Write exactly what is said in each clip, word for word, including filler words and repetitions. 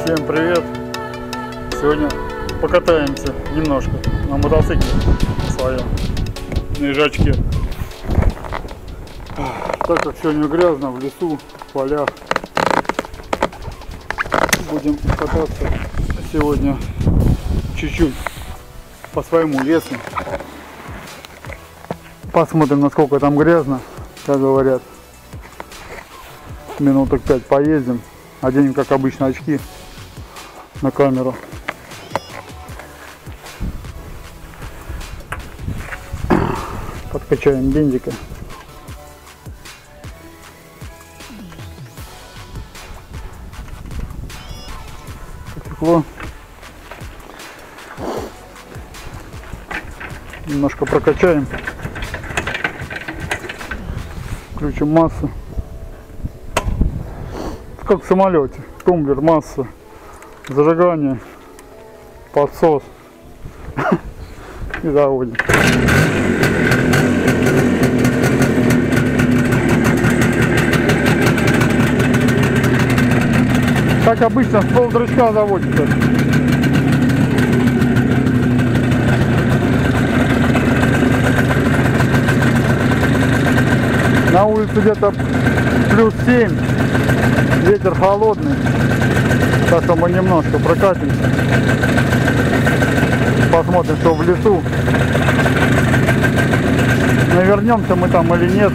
Всем привет! Сегодня покатаемся немножко на мотоцикле своем, на езжачке. Так как сегодня грязно в лесу, в полях, будем кататься сегодня чуть-чуть по своему лесу. Посмотрим, насколько там грязно, как говорят. Минуток пять поездим. Оденем, как обычно, очки на камеру. Подкачаем бензика. Потекло. Немножко прокачаем. Включим массу. Как в самолете. Тумблер, масса, зажигание, подсос и заводим. Как обычно, с полдрычка заводится. На улице где-то плюс семь. Ветер холодный, так что мы немножко прокатимся, посмотрим, что в лесу. Навернемся мы там или нет.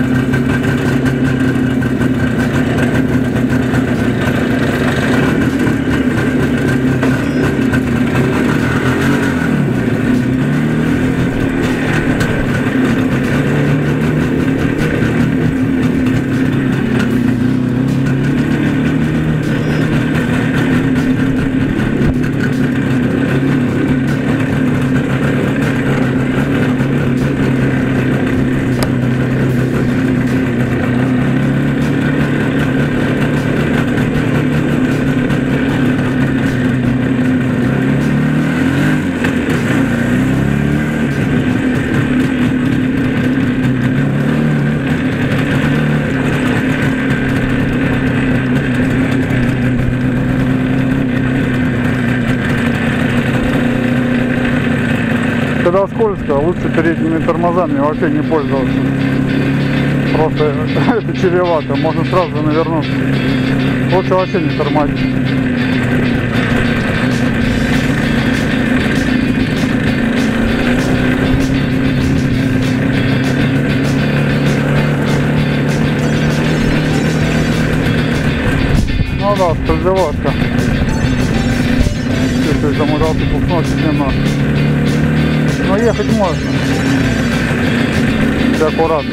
Когда скользко, лучше передними тормозами вообще не пользоваться. Просто это чревато, можно сразу навернуться. Лучше вообще не тормозить. Ну да, скользоватка. Если за мотоцикл сносит немножко. Но ехать можно. Все аккуратно.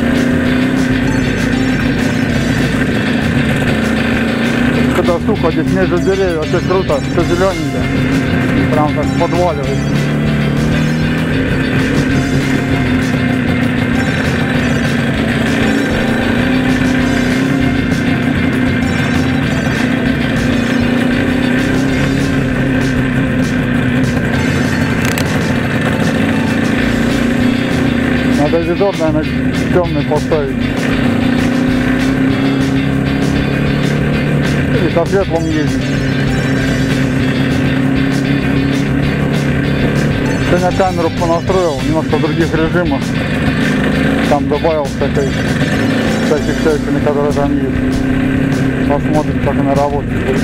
Когда сухо, здесь между деревьев, все круто, все зелененькое. Прям так подваливается. Надо видор, наверное, темный поставить. Или со светлым ездить. Сегодня камеру понастроил немножко в других режимах. Там добавил всякой, всяких всяких, которые там есть. Посмотрим, как она работает будет.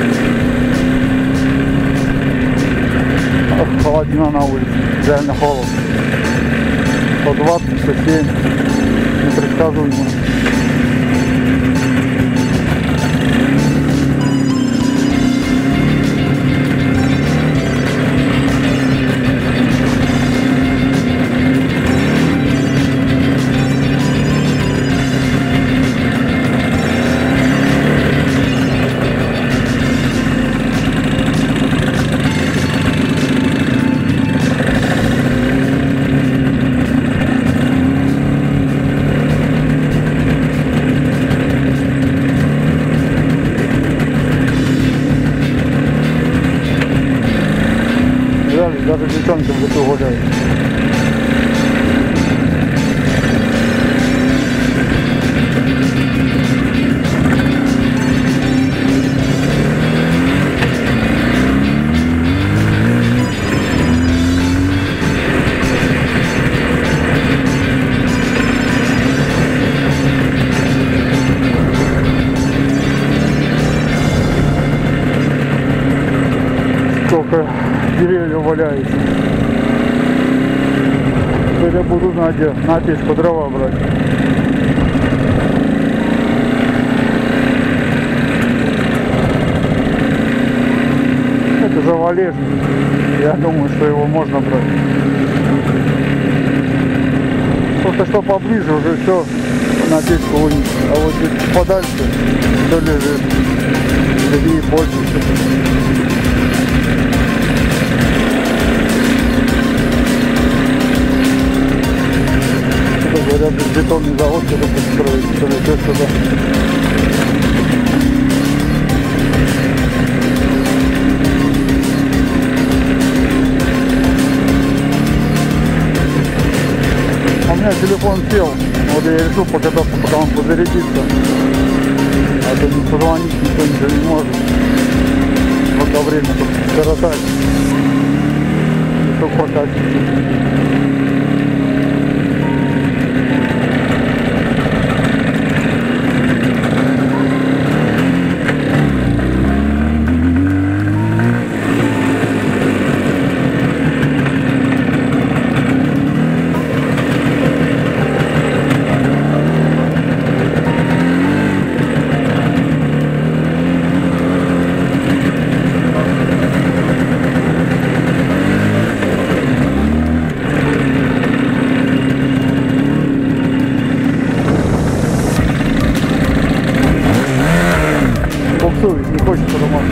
Холодина на улице, реально холодно. сто двадцать, сто семь, непредсказуемо. Даже девчонки в лесу гуляют. валяется. Теперь я буду знать, где на печку дрова брать. Это же валежник. Я думаю, что его можно брать. Просто что поближе уже все на печку вынес. А вот здесь подальше все лежит. Где и пользуются. Говорят, бетонный завод что-то построить, что ли, все сюда. У меня телефон сел, вот я решил покататься, пока он подзарядится. А то не позвонить никто ничего не может. Пока время тут коротать. И только прокатиться. Не хочет подумать.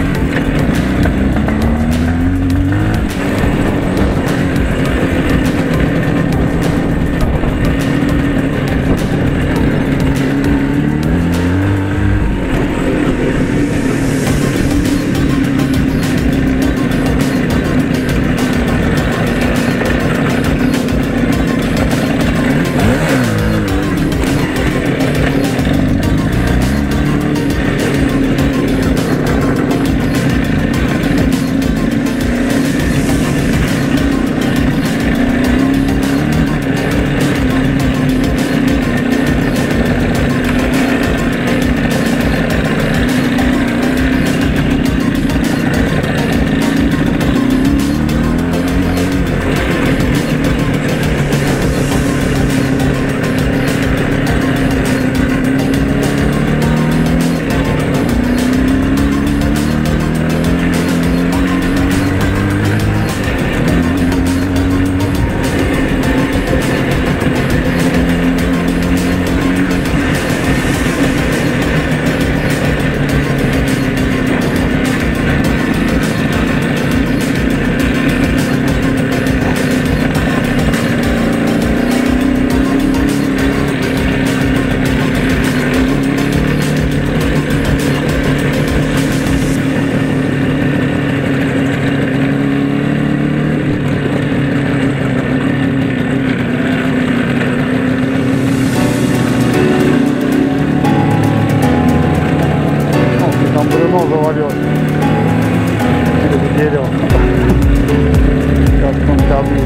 Завалилось. Или дерево. Сейчас он камни.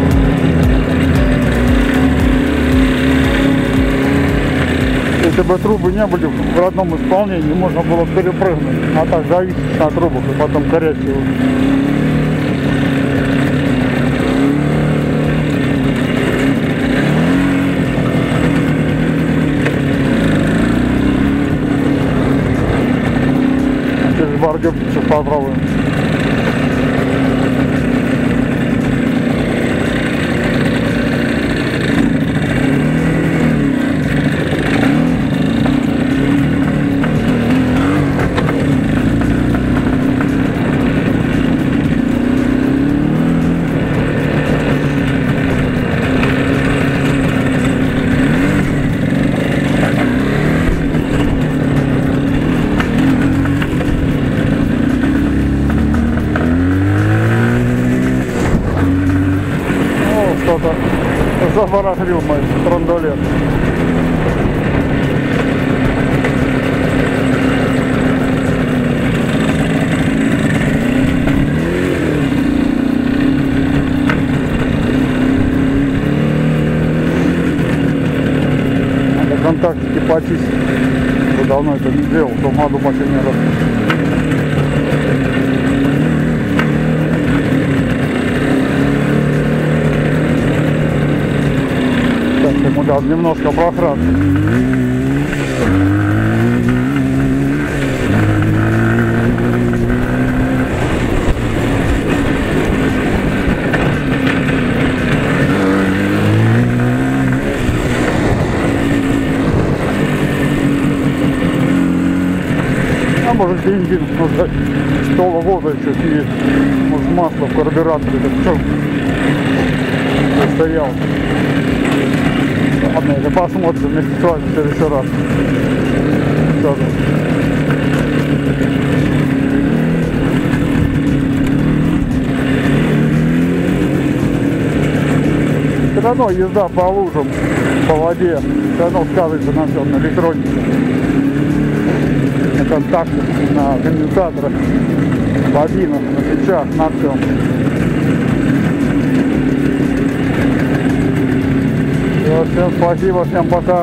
Если бы трубы не были в родном исполнении, можно было перепрыгнуть. А так зависеть на трубах и потом корячить его. Баргер сейчас попробуем. Забарахлил мой трандолет. Надо контактики почистить. Я давно это не делал, то маду последний раз. Ему дал немножко прохрад. А может бензин нужно с того года еще есть. Может масло в карбюраторе, так что стоял. Ладно, это посмотрим вместе с вами в следующий раз. Все равно езда по лужам, по воде, все равно сказывается на всем, на электронике, на контактах, на конденсаторах, бобинах, на свечах, на всем. Все, всем спасибо, всем пока.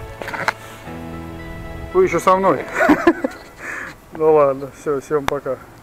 Вы еще со мной? Ну ладно, все, всем пока.